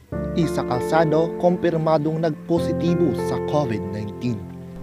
Isa Calzado, kumpirmadong nagpositibo sa COVID-19.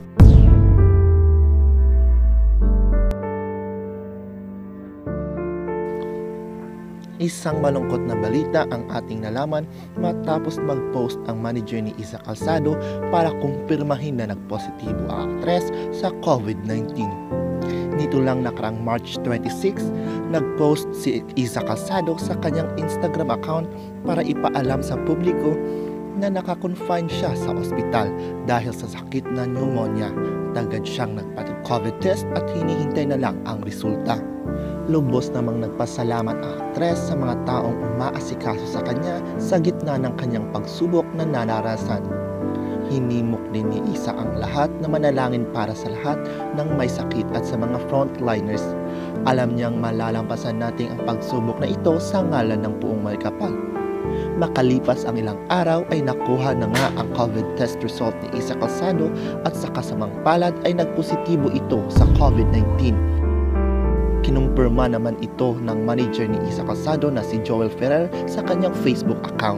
Isang malungkot na balita ang ating nalaman matapos mag-post ang manager ni Isa Calzado para kumpirmahin na nagpositibo ang aktres sa COVID-19. Nito lang nakarang March 26, nag-post si Isa Calzado sa kanyang Instagram account para ipaalam sa publiko na nakakonfine siya sa ospital dahil sa sakit na pneumonia. Agad siyang nagpa-COVID test at hinihintay na lang ang resulta. Lubos namang nagpasalamat ang aktres sa mga taong umaasikaso sa kanya sa gitna ng kanyang pagsubok na naranasan. Hinimok din ni Isa ang lahat na manalangin para sa lahat ng may sakit at sa mga frontliners. Alam niyang malalampasan natin ang pagsubok na ito sa ngalan ng Poong Maykapal. Makalipas ang ilang araw ay nakuha na nga ang COVID test result ni Isa Calzado at sa kasamang palad ay nagpositibo ito sa COVID-19. Kinumpirma naman ito ng manager ni Isa Calzado na si Joel Ferrer sa kanyang Facebook account.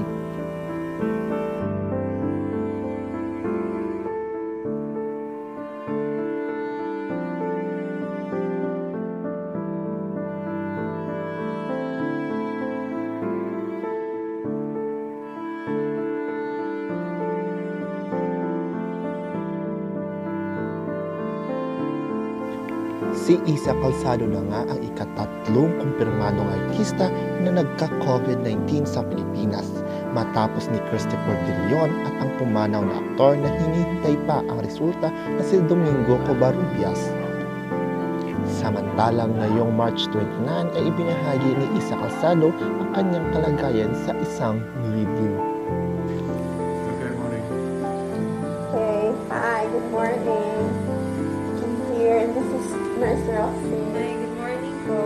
Si Isa Calzado na nga ang ikatatlong kumpirmadong artista na nagka-COVID-19 sa Pilipinas matapos ni Christopher De Leon at ang pumanaw na aktor na hinihintay pa ang resulta na si Domingo Covarrubias. Samantalang ngayong March 29 ay ibinahagi ni Isa Calzado ang kanyang kalagayan sa isang video. Good morning. Hey, hi, good morning. I'm here and this is Nurse Roxy. Hi, good morning po.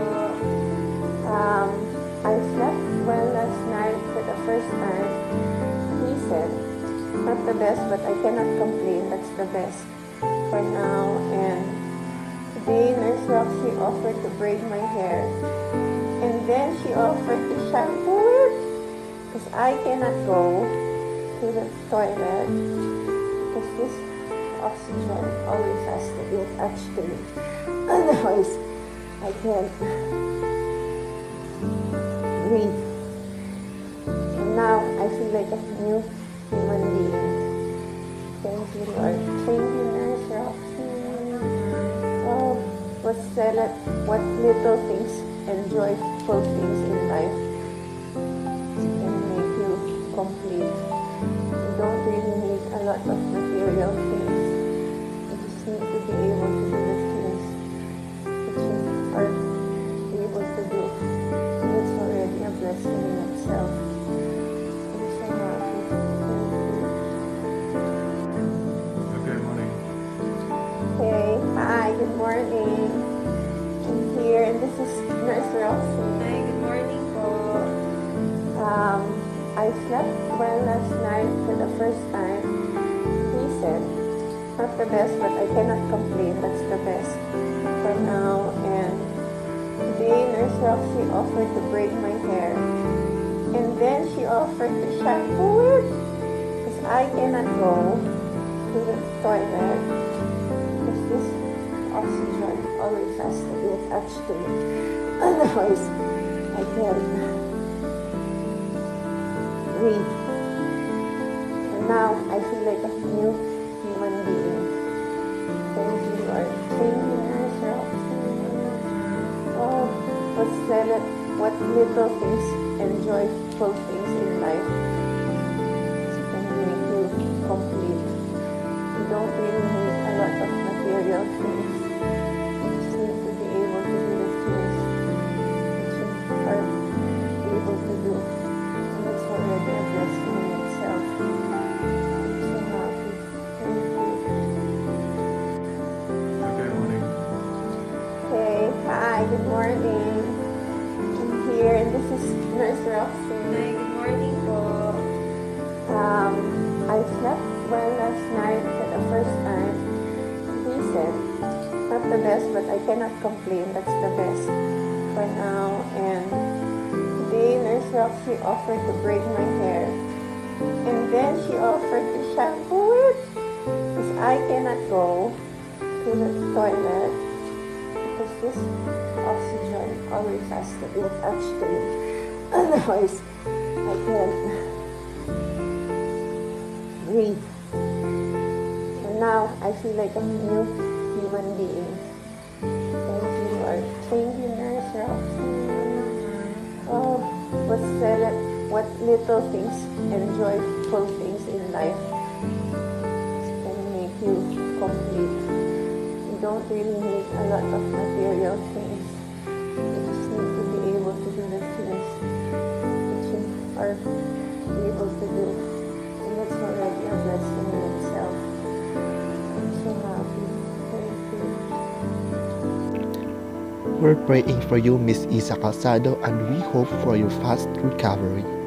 I slept well last night for the first time. He said, not the best, but I cannot complain. That's the best for now. And today, Nurse Roxy offered to braid my hair. And then she offered to shampoo it. Because I cannot go to the toilet. Because this oxygen always has to be attached to me. Otherwise, I can't breathe. And now, I feel like a new human being. Thank you, Lord. Thank you, Nurse Roxy. Oh, what little things and joyful things in life can make you complete. You don't really need a lot of material things. You just need to be able to do the things that you are able to do. And it's already a blessing in itself. I'm so happy. Thank you. Good morning. Hey, hi, good morning. I'm here and this is Nurse Roxy. Hi, good morning po. I slept well last night for the first time. He said, not the best, but I cannot complain. That's the best for now. And today, Nurse Roxy offered to braid my hair. And then she offered to shampoo it. Because I cannot go to the toilet. Because this oxygen always has to be attached to me. Otherwise, I can't breathe. And now, I feel like a new human being. Thank you, Lord. Thank you, Nurse Roxy. Oh, what little things and joyful things in life can make you complete. You don't really need a lot of material things. You just need to be able to do the things that you are able to do. And it's already a blessing in itself. I'm so happy. Thank you. Good morning. Hey, hi, good morning. I'm here and this is Nurse Roxy. Hi, good morning po. I slept well last night for the first time. He said, not the best, but I cannot complain. That's the best for now. And today, Nurse Roxy offered to braid my hair. And then she offered to shampoo it because I cannot go to the toilet because this oxygen always has to be attached to me. Otherwise, I can't breathe. So now I feel like a new human being. Thank you, Lord. Thank you, Nurse Roxanne. Oh, what little things and joyful things in life can make you complete. You don't really need a lot of material things. You just need to be able to do the things that you are able to do. And that's already a blessing in itself. I'm so happy. Thank you. We're praying for you, Miss Isa Calzado, and we hope for your fast recovery.